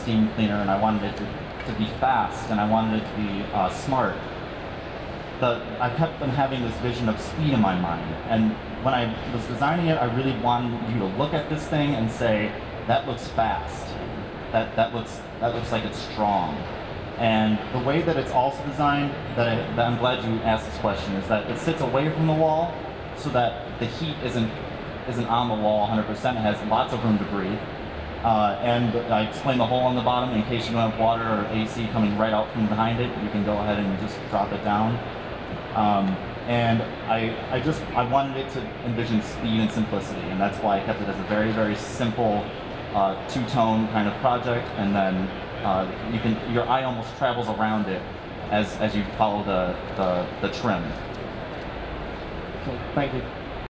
steam cleaner, and I wanted it to be fast, and I wanted it to be smart. I kept on having this vision of speed in my mind, and when I was designing it, I really wanted you to look at this thing and say, that looks fast, that looks like it's strong. And the way that it's also designed, that I'm glad you asked this question, is that it sits away from the wall so that the heat isn't on the wall 100%. It has lots of room to breathe. And I explained the hole on the bottom in case you don't have water or AC coming right out from behind it. You can go ahead and just drop it down. And I wanted it to envision speed and simplicity, and that's why I kept it as a very, very simple two-tone kind of project, and then your eye almost travels around it as you follow the trim. So, thank you.